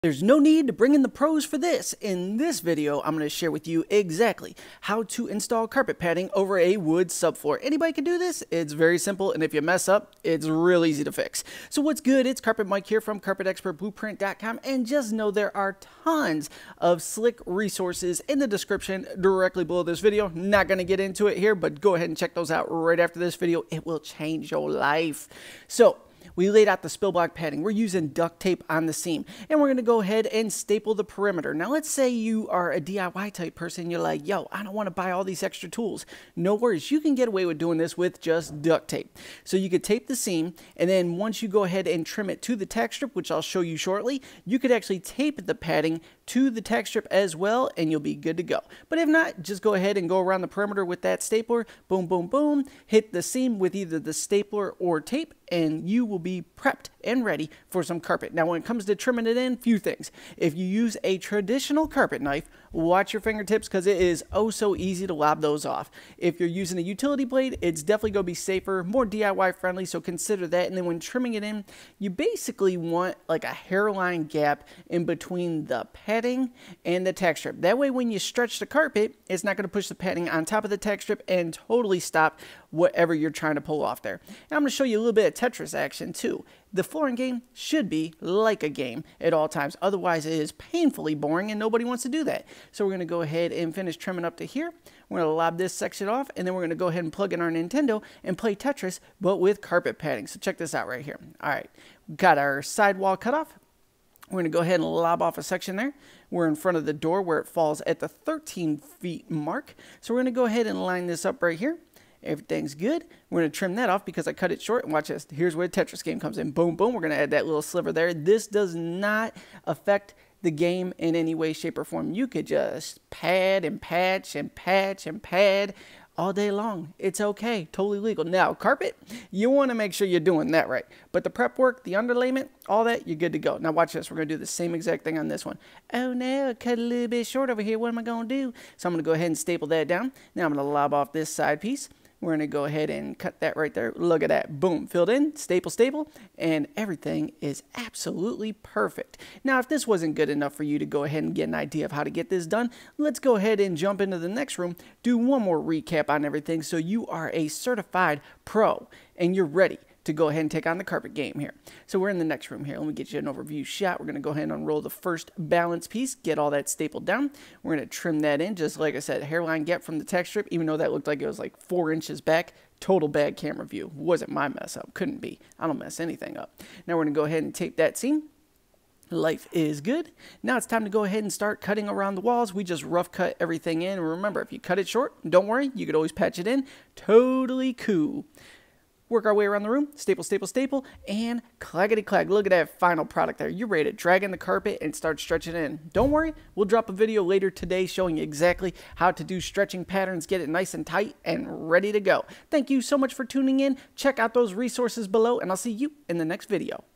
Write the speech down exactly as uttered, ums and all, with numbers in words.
There's no need to bring in the pros for this. In this video, I'm going to share with you exactly how to install carpet padding over a wood subfloor. Anybody can do this. It's very simple, and if you mess up, it's real easy to fix. So what's good? It's Carpet Mike here from carpet expert blueprint dot com, and just know there are tons of slick resources in the description directly below this video. Not going to get into it here, but go ahead and check those out right after this video. It will change your life. So we laid out the spill block padding. We're using duct tape on the seam, and we're going to go ahead and staple the perimeter. Now, let's say you are a D I Y type person. You're like, yo, I don't want to buy all these extra tools. No worries. You can get away with doing this with just duct tape. So you could tape the seam, and then once you go ahead and trim it to the tack strip, which I'll show you shortly, you could actually tape the padding to the tack strip as well, and you'll be good to go. But if not, just go ahead and go around the perimeter with that stapler. Boom, boom, boom. Hit the seam with either the stapler or tape, and you will be prepped and ready for some carpet. Now, when it comes to trimming it in, few things. If you use a traditional carpet knife, watch your fingertips because it is oh so easy to lob those off. If you're using a utility blade, it's definitely going to be safer, more D I Y friendly, so consider that. And then when trimming it in, you basically want like a hairline gap in between the padding and the tack strip. That way, when you stretch the carpet, it's not going to push the padding on top of the tack strip and totally stop whatever you're trying to pull off there. And I'm going to show you a little bit of Tetris action too. The flooring game should be like a game at all times. Otherwise, it is painfully boring and nobody wants to do that. So we're going to go ahead and finish trimming up to here. We're going to lob this section off, and then we're going to go ahead and plug in our Nintendo and play Tetris, but with carpet padding. So check this out right here. All right, we've got our sidewall cut off. We're going to go ahead and lob off a section there. We're in front of the door where it falls at the thirteen feet mark. So we're going to go ahead and line this up right here. Everything's good. We're going to trim that off because I cut it short. And watch this. Here's where the Tetris game comes in. Boom, boom. We're going to add that little sliver there. This does not affect the game in any way, shape, or form. You could just pad and patch and patch and pad all day long. It's okay. Totally legal. Now, carpet, you want to make sure you're doing that right. But the prep work, the underlayment, all that, you're good to go. Now, watch this. We're going to do the same exact thing on this one. Oh, no, I cut a little bit short over here. What am I going to do? So I'm going to go ahead and staple that down. Now, I'm going to lob off this side piece. We're going to go ahead and cut that right there. Look at that. Boom. Filled in. Staple, staple. And everything is absolutely perfect. Now, if this wasn't good enough for you to go ahead and get an idea of how to get this done, let's go ahead and jump into the next room, do one more recap on everything so you are a certified pro and you're ready to go ahead and take on the carpet game here. So we're in the next room here. Let me get you an overview shot. We're going to go ahead and unroll the first balance piece, get all that stapled down. We're going to trim that in, just like I said, hairline gap from the tack strip, even though that looked like it was like four inches back. Total bad camera view. Wasn't my mess up. Couldn't be. I don't mess anything up. Now we're going to go ahead and tape that seam. Life is good. Now it's time to go ahead and start cutting around the walls. We just rough cut everything in. Remember, if you cut it short, don't worry. You could always patch it in. Totally cool. Work our way around the room, staple, staple, staple, and claggity clag. Look at that final product there. You're ready to drag in the carpet and start stretching it in. Don't worry, we'll drop a video later today showing you exactly how to do stretching patterns, get it nice and tight and ready to go. Thank you so much for tuning in. Check out those resources below, and I'll see you in the next video.